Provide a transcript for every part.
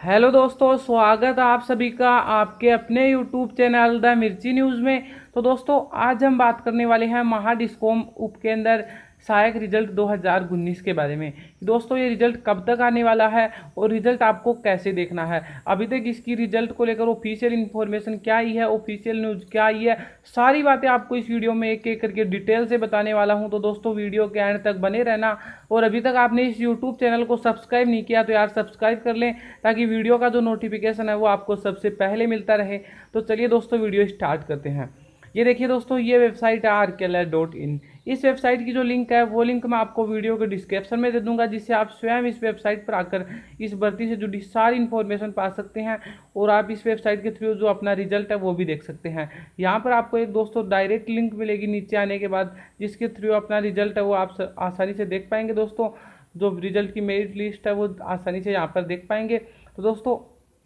Hello दोस्तों, स्वागत है आप सभी का आपके अपने YouTube channel the Mirchi news में। तो दोस्तों, आज हम बात करने वाले हैं महा डिस्कॉम उप केंद्र सहायक रिजल्ट 2019 के बारे में। दोस्तों, ये रिजल्ट कब तक आने वाला है और रिजल्ट आपको कैसे देखना है, अभी तक इसकी रिजल्ट को लेकर ऑफिशियल इन्फॉर्मेशन क्या आई है, ऑफिशियल न्यूज़ क्या आई है, सारी बातें आपको इस वीडियो में एक एक करके डिटेल से बताने वाला हूं। तो दोस्तों, वीडियो के एंड तक बने रहना। और अभी तक आपने इस यूट्यूब चैनल को सब्सक्राइब नहीं किया तो यार सब्सक्राइब कर लें, ताकि वीडियो का जो नोटिफिकेशन है वो आपको सबसे पहले मिलता रहे। तो चलिए दोस्तों, वीडियो स्टार्ट करते हैं। ये देखिए दोस्तों, ये वेबसाइट है rkler.in। इस वेबसाइट की जो लिंक है वो लिंक मैं आपको वीडियो के डिस्क्रिप्शन में दे दूंगा, जिससे आप स्वयं इस वेबसाइट पर आकर इस भर्ती से जुड़ी सारी इन्फॉर्मेशन पा सकते हैं और आप इस वेबसाइट के थ्रू जो अपना रिजल्ट है वो भी देख सकते हैं। यहाँ पर आपको एक दोस्तों डायरेक्ट लिंक मिलेगी नीचे आने के बाद, जिसके थ्रू अपना रिजल्ट है वो आप आसानी से देख पाएंगे। दोस्तों, जो रिजल्ट की मेरिट लिस्ट है वो आसानी से यहाँ पर देख पाएंगे। तो दोस्तों,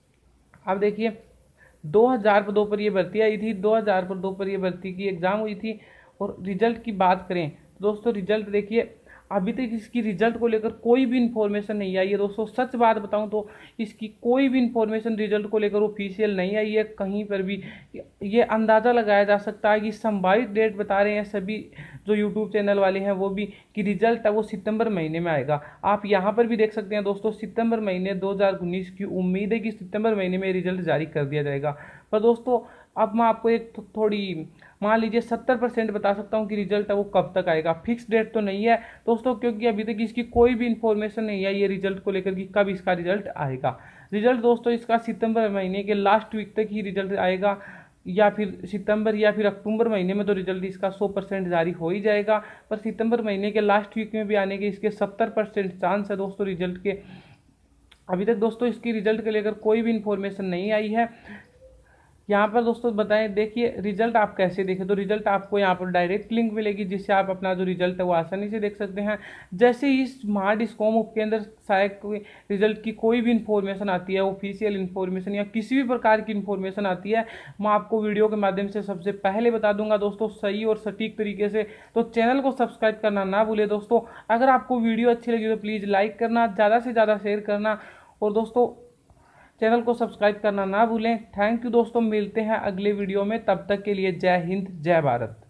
आप देखिए 2000 पदों पर ये भर्ती आई थी, 2000 पदों पर ये भर्ती की एग्ज़ाम हुई थी। और रिजल्ट की बात करें तो दोस्तों, रिजल्ट देखिए, अभी तक इसकी रिजल्ट को लेकर कोई भी इन्फॉर्मेशन नहीं आई है। दोस्तों, सच बात बताऊं तो इसकी कोई भी इन्फॉर्मेशन रिजल्ट को लेकर ऑफिशियल नहीं आई है कहीं पर भी। ये अंदाज़ा लगाया जा सकता है कि संभावित डेट बता रहे हैं सभी जो यूट्यूब चैनल वाले हैं वो भी, कि रिजल्ट है वो सितंबर महीने में आएगा। आप यहाँ पर भी देख सकते हैं दोस्तों, सितंबर महीने 2019 की उम्मीद है कि सितंबर महीने में रिजल्ट जारी कर दिया जाएगा। पर दोस्तों, अब मैं आपको एक थोड़ी मान लीजिए 70% बता सकता हूँ कि रिजल्ट है वो कब तक आएगा। फिक्स डेट तो नहीं है दोस्तों, क्योंकि अभी तक इसकी कोई भी इन्फॉर्मेशन नहीं है ये रिजल्ट को लेकर कि कब इसका रिजल्ट आएगा। रिजल्ट दोस्तों इसका सितंबर महीने के लास्ट वीक तक ही रिजल्ट आएगा, या फिर सितंबर या फिर अक्टूबर महीने में तो रिजल्ट इसका 100% जारी हो ही जाएगा। पर सितंबर महीने के लास्ट वीक में भी आने के इसके 70% चांस है दोस्तों रिजल्ट के। अभी तक दोस्तों इसकी रिजल्ट के लेकर कोई भी इन्फॉर्मेशन नहीं आई है। यहाँ पर दोस्तों बताएं, देखिए रिजल्ट आप कैसे देखें, तो रिजल्ट आपको यहाँ पर डायरेक्ट लिंक मिलेगी, जिससे आप अपना जो रिजल्ट है वो आसानी से देख सकते हैं। जैसे ही इस महा डिस्कॉम उप केंद्र सहायक रिजल्ट की कोई भी इन्फॉर्मेशन आती है, ऑफिशियल इन्फॉर्मेशन या किसी भी प्रकार की इन्फॉर्मेशन आती है, मैं आपको वीडियो के माध्यम से सबसे पहले बता दूंगा दोस्तों, सही और सटीक तरीके से। तो चैनल को सब्सक्राइब करना ना भूले दोस्तों। अगर आपको वीडियो अच्छी लगी तो प्लीज़ लाइक करना, ज़्यादा से ज़्यादा शेयर करना, और दोस्तों चैनल को सब्सक्राइब करना ना भूलें। थैंक यू दोस्तों, मिलते हैं अगले वीडियो में, तब तक के लिए जय हिंद जय भारत।